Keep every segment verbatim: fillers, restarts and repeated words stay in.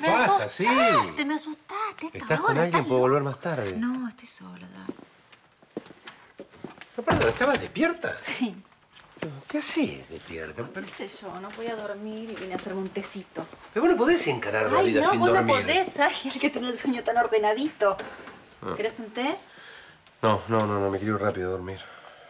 Me asustaste, así. me asustaste. ¿Estás con alguien? ¿Puedo volver más tarde? No, estoy sola, David. No, perdón, ¿estabas despierta? Sí. ¿Qué haces despierta? ¿Qué sé yo? No podía dormir y vine a hacerme un tecito. Pero vos no podés encarar la Ay, vida no, sin vos dormir. no podés. Ay, el que tiene el sueño tan ordenadito. Ah. ¿Querés un té? No, no, no, no, me quiero ir rápido a dormir.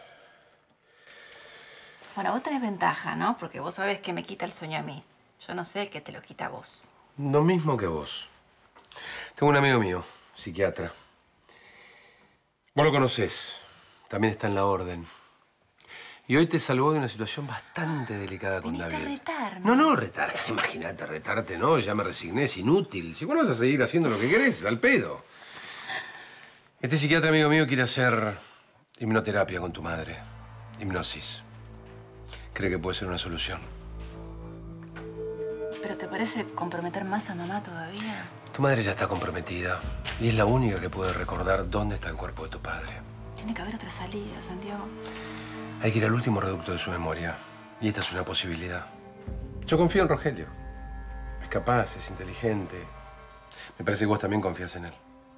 Bueno, vos tenés ventaja, ¿no? Porque vos sabés que me quita el sueño a mí. Yo no sé qué te lo quita a vos. Lo mismo que vos. Tengo un amigo mío, psiquiatra. Vos lo conocés. También está en la orden. Y hoy te salvó de una situación bastante delicada con Viniste David. a retarme. No, no, retarte. Imagínate, retarte, no. Ya me resigné, es inútil. Si vos vas a seguir haciendo lo que querés, al pedo. Este psiquiatra amigo mío quiere hacer hipnoterapia con tu madre. Hipnosis. Cree que puede ser una solución. ¿Pero te parece comprometer más a mamá todavía? Tu madre ya está comprometida. Y es la única que puede recordar dónde está el cuerpo de tu padre. Tiene que haber otra salida, Santiago. Hay que ir al último reducto de su memoria. Y esta es una posibilidad. Yo confío en Rogelio. Es capaz, es inteligente. Me parece que vos también confías en él.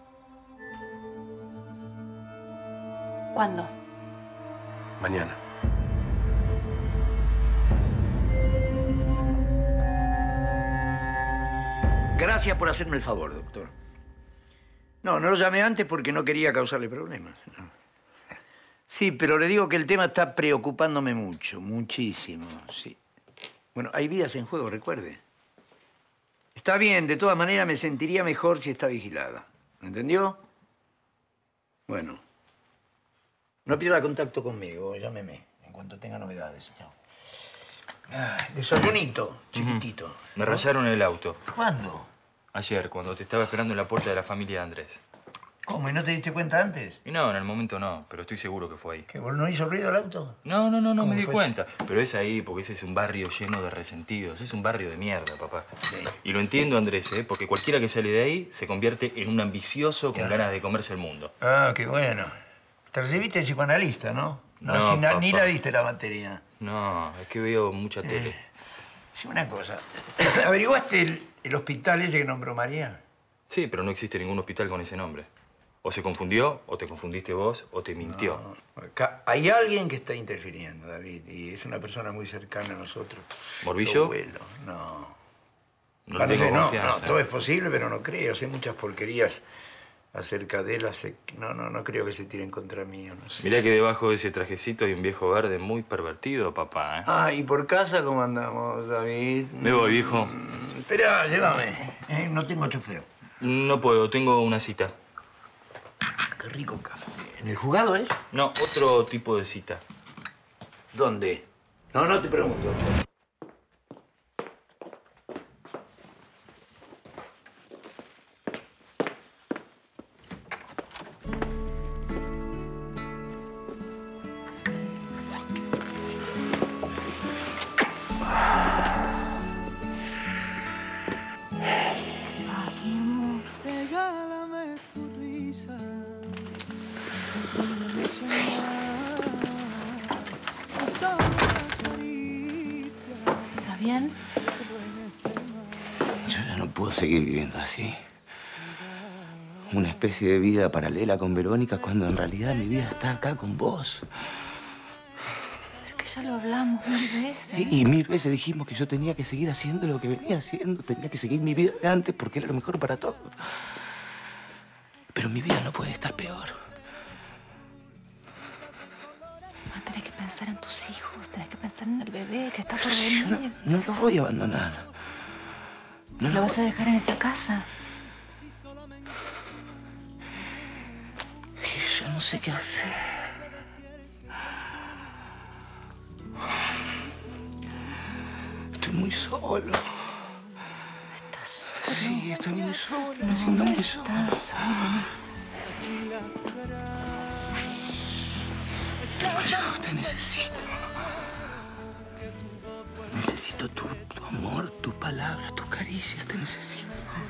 ¿Cuándo? Mañana. Gracias por hacerme el favor, doctor. No, no lo llamé antes porque no quería causarle problemas. No. Sí, pero le digo que el tema está preocupándome mucho, muchísimo, sí. Bueno, hay vidas en juego, recuerde. Está bien, de todas maneras me sentiría mejor si está vigilada. ¿Entendió? Bueno. No pierda contacto conmigo, llámeme en cuanto tenga novedades. Chao. Ah, desayunito, chiquitito. Uh-huh. Me rayaron el auto. ¿Cuándo? Ayer, cuando te estaba esperando en la puerta de la familia de Andrés. ¿Cómo? ¿Y no te diste cuenta antes? Y no, en el momento no, pero estoy seguro que fue ahí. ¿Que vos no hizo ruido el auto? No, no, no, no me di fue cuenta. eso? Pero es ahí, porque ese es un barrio lleno de resentidos. Es un barrio de mierda, papá. Sí. Y lo entiendo, Andrés, ¿eh? Porque cualquiera que sale de ahí se convierte en un ambicioso con Ya. ganas de comerse el mundo. Ah, qué bueno. Te recibiste de psicoanalista, ¿no? No, No, si na- ni papá. la diste la materia. No, es que veo mucha tele. Eh, sí, una cosa. ¿Averiguaste el, el hospital ese que nombró María? Sí, pero no existe ningún hospital con ese nombre. O se confundió, o te confundiste vos, o te mintió. No. Acá hay alguien que está interfiriendo, David, y es una persona muy cercana a nosotros. ¿Morbillo? Tu abuelo, no. No le Parece tengo que no, confianza. no, todo es posible, pero no creo. Sé muchas porquerías acerca de él. Hace... No, no, no creo que se tiren contra mí, no sé. Mirá que debajo de ese trajecito hay un viejo verde muy pervertido, papá, ¿eh? Ah, ¿y por casa cómo andamos, David? Me voy, viejo. Mm, espera, llévame. Eh, no tengo chofer. No puedo, tengo una cita. Qué rico café. ¿En el jugado es? No, otro tipo de cita. ¿Dónde? No, no te pregunto. Regálame tu risa, enséñame a soñar, tu sombra acaricia. ¿Estás bien? Yo ya no puedo seguir viviendo así. Una especie de vida paralela con Verónica cuando en realidad mi vida está acá con vos. Es que ya lo hablamos mil veces. Y, y mil veces dijimos que yo tenía que seguir haciendo lo que venía haciendo. Tenía que seguir mi vida de antes porque era lo mejor para todos. Pero mi vida no puede estar peor. No tenés que pensar en tus hijos, tenés que pensar en el bebé que está por Yo venir. no, no lo voy a abandonar. No ¿Lo vas a dejar en esa casa? Yo no sé qué hacer. Estoy muy solo. ¿Estás solo? Sí, estoy muy solo. Me No, siento no muy solo. estás solo. Yo te necesito. Necesito tu, tu amor, tus palabras, tus caricias. Te necesito.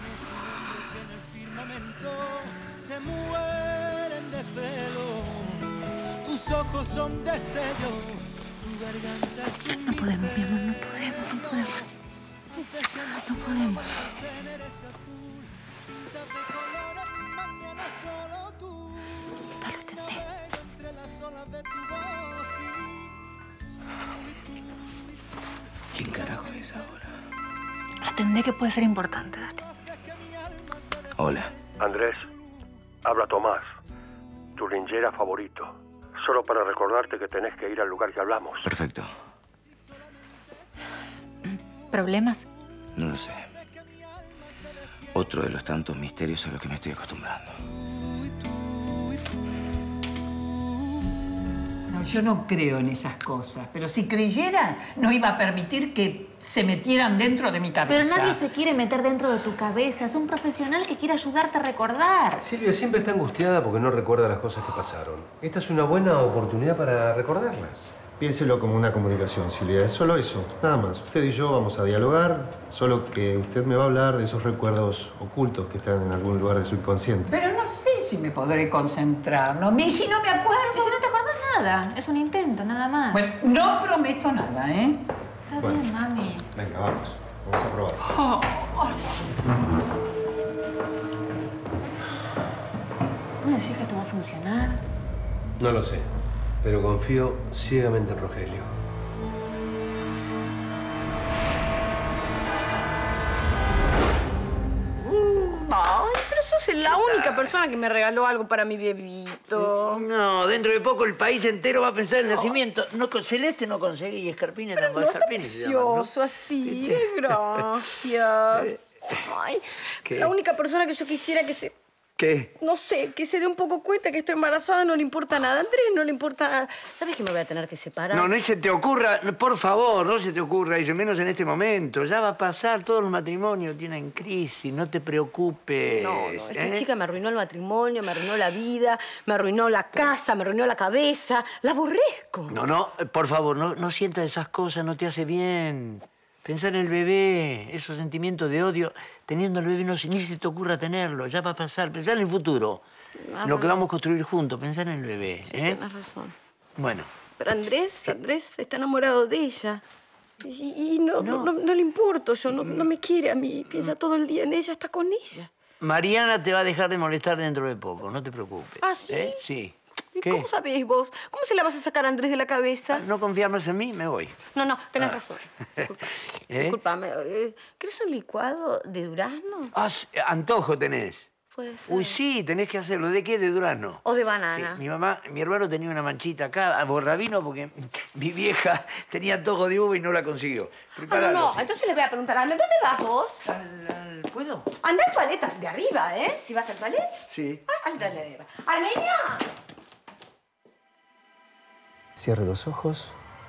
Se mueren de celo, tus ojos son destellos, tu garganta es un No podemos, mi amor, no podemos, no podemos. No podemos. Dale, tendé. ¿Quién carajo es ahora? Atendé que puede ser importante, dale. Hola. Andrés, habla Tomás, tu linchera favorito. Solo para recordarte que tenés que ir al lugar que hablamos. Perfecto. ¿Problemas? No lo sé. Otro de los tantos misterios a los que me estoy acostumbrando. No, yo no creo en esas cosas, pero si creyera, no iba a permitir que se metieran dentro de mi cabeza. Pero nadie se quiere meter dentro de tu cabeza. Es un profesional que quiere ayudarte a recordar. Silvia siempre está angustiada porque no recuerda las cosas que pasaron. Esta es una buena oportunidad para recordarlas. Piénselo como una comunicación, Silvia. Es solo eso, nada más. Usted y yo vamos a dialogar, solo que usted me va a hablar de esos recuerdos ocultos que están en algún lugar de su inconsciente. Pero no sé si me podré concentrar, ¿no? Y si no me acuerdo... Y si no te acordás nada, es un intento, nada más. Bueno, no prometo nada, ¿eh? Está Bueno. bien, mami. Venga, vamos. Vamos a probar. Oh, oh. ¿Puedes decir que esto va a funcionar? No lo sé, pero confío ciegamente en Rogelio. Ay, pero sos la única persona que me regaló algo para mi bebito. No, dentro de poco el país entero va a pensar en el nacimiento. No, con Celeste no conseguí y Escarpina tampoco. No, está Escarpina se llama, ¿no? precioso así. Gracias. Ay, ¿Qué? la única persona que yo quisiera que se... ¿Qué? No sé, que se dé un poco cuenta que estoy embarazada, no le importa nada. Andrés no le importa nada. ¿Sabes que me voy a tener que separar? No, no se te ocurra, por favor, no se te ocurra, y menos en este momento. Ya va a pasar, todos los matrimonios tienen crisis, no te preocupes. No, no, esta ¿eh? chica me arruinó el matrimonio, me arruinó la vida, me arruinó la casa, me arruinó la cabeza. La aborrezco. No, no, por favor, no, no sientas esas cosas, no te hace bien. Pensar en el bebé, esos sentimientos de odio, teniendo el bebé no, ni se te ocurra tenerlo, ya va a pasar. Pensar en el futuro, Tienes lo que razón. vamos a construir juntos, pensar en el bebé. Sí, ¿eh? tienes razón. Bueno, Pero Andrés, Andrés está enamorado de ella. Y, y no, No. no. No, no le importo, yo no, no me quiere a mí. Piensa todo el día en ella, está con ella. Mariana te va a dejar de molestar dentro de poco, no te preocupes. ¿Ah, sí? ¿eh? Sí. ¿Y ¿Qué? cómo sabés vos? ¿Cómo se la vas a sacar a Andrés de la cabeza? ¿No confías más en mí? Me voy. No, no, tenés Ah. razón. Disculpa. ¿Eh? Disculpame. eh, ¿Querés un licuado de durazno? Ah, sí, antojo tenés. Puede ser. Uy, sí, tenés que hacerlo. ¿De qué? De durazno. O de Sí, banana. mi mamá, mi hermano tenía una manchita acá, a borrabino, porque mi vieja tenía antojo de uva y no la consiguió. Ah, no, Preparalo, no. sí. Entonces le voy a preguntar a Arne, ¿dónde vas vos? Al- al- ¿Puedo? Anda al toilet de arriba, ¿eh? Si vas al toilet. Sí. Ah, anda de arriba. ¡Armenia! Cierre los ojos.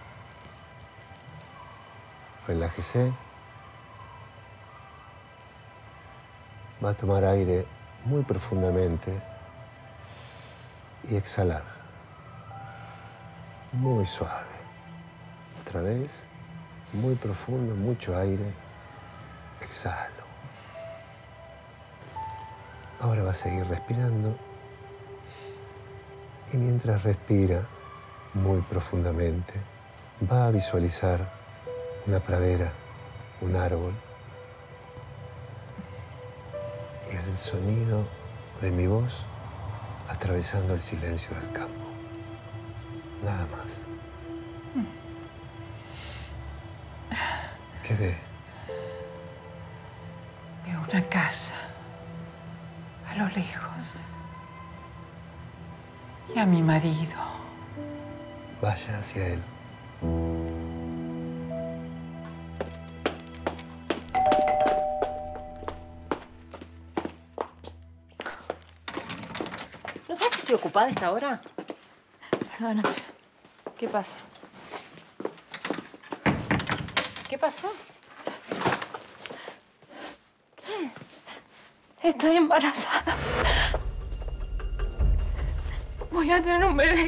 Relájese. Va a tomar aire muy profundamente y exhalar. Muy suave. Otra vez, muy profundo, mucho aire. Exhalo. Ahora va a seguir respirando. Y mientras respira muy profundamente, va a visualizar una pradera, un árbol. Y el sonido de mi voz atravesando el silencio del campo. Nada más. ¿Qué ve? Veo una casa a lo lejos y a mi marido. Vaya hacia él. ¿No sabes que estoy ocupada a esta hora? Perdóname. ¿Qué pasa? ¿Qué pasó? Estoy embarazada. Voy a tener un bebé.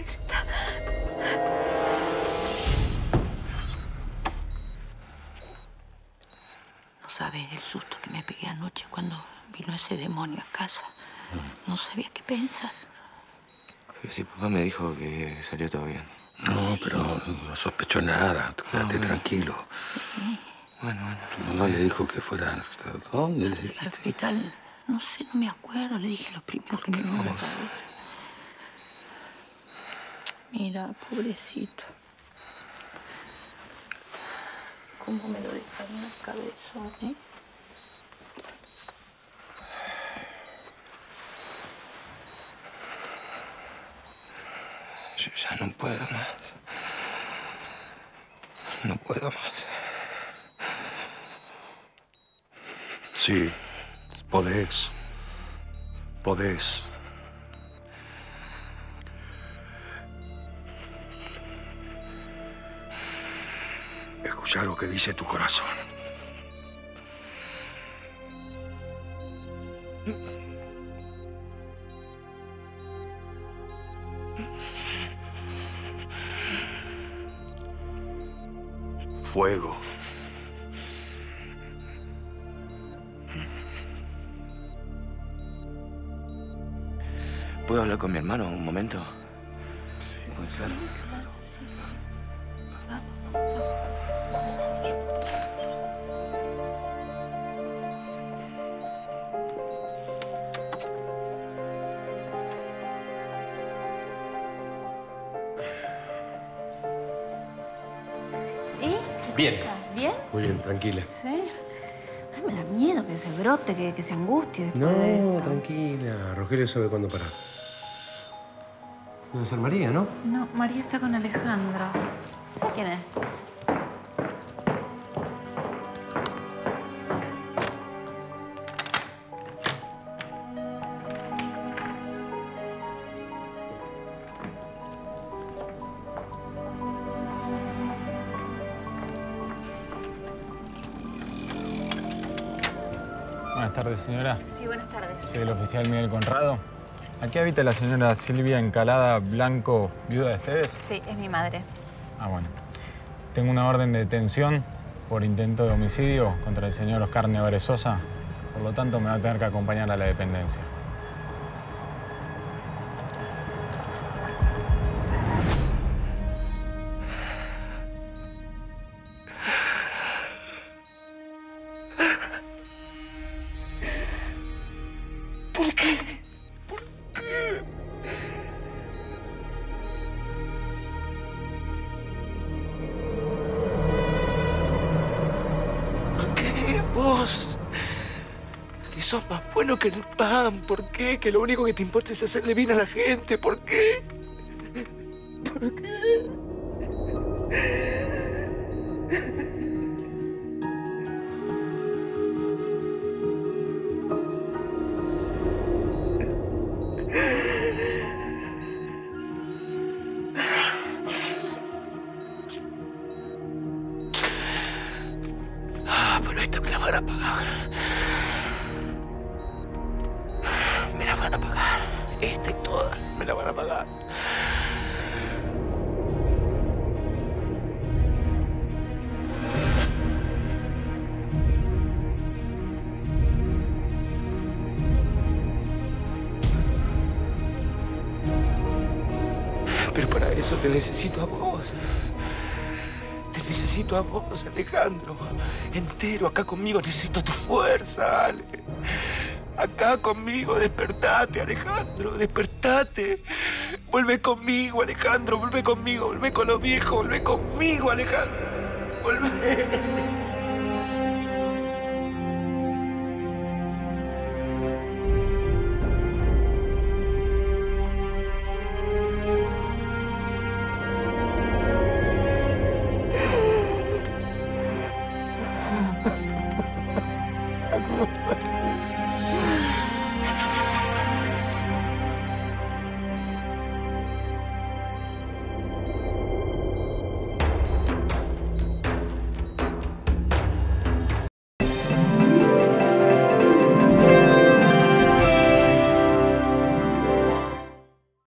No sabes el susto que me pegué anoche cuando vino ese demonio a casa. No sabía qué pensar. Sí, papá me dijo que salió todo bien. No, pero no sospechó nada. Quédate tranquilo. Bueno, bueno, tu mamá le dijo que fuera al hospital. ¿Dónde le dijiste? Al hospital, no sé, no me acuerdo. Le dije lo primero que me vino a la cabeza. Mira, pobrecito. ¿Cómo me lo dejaron en la cabeza, eh? Yo ya no puedo más. No puedo más. Sí, podés. Podés. Escuchá lo que dice tu corazón. Fuego. ¿Puedo hablar con mi hermano un momento? ¿Puede ser? Bien. ¿Bien? Muy bien, tranquila. Sí. Ay, me da miedo que se brote, que, que se angustie después No, de esto. tranquila. Rogelio sabe cuándo parar. Debe ser María, ¿no? No, María está con Alejandro. Sé quién es. Buenas tardes, señora. Sí, buenas tardes. Soy el oficial Miguel Conrado. ¿Aquí habita la señora Silvia Encalada Blanco, viuda de Esteves? Sí, es mi madre. Ah, bueno. Tengo una orden de detención por intento de homicidio contra el señor Oscar Nevares Sosa. Por lo tanto, me va a tener que acompañar a la dependencia. ¿Por qué? ¿Por qué? ¿Por qué? Vos, que sos más bueno que el pan. ¿Por qué? Que lo único que te importa es hacerle bien a la gente. ¿Por qué? ¿Por qué? Ah, pero esta me la van a pagar. Me la van a pagar. Esta y todas me la van a pagar. Pero para eso te necesito a vos. Te necesito a vos, Alejandro. Entero, acá conmigo. Necesito tu fuerza, Ale. Acá conmigo. Despertate, Alejandro. Despertate. Vuelve conmigo, Alejandro. Vuelve conmigo. Vuelve con los viejos. Vuelve conmigo, Alejandro. Vuelve.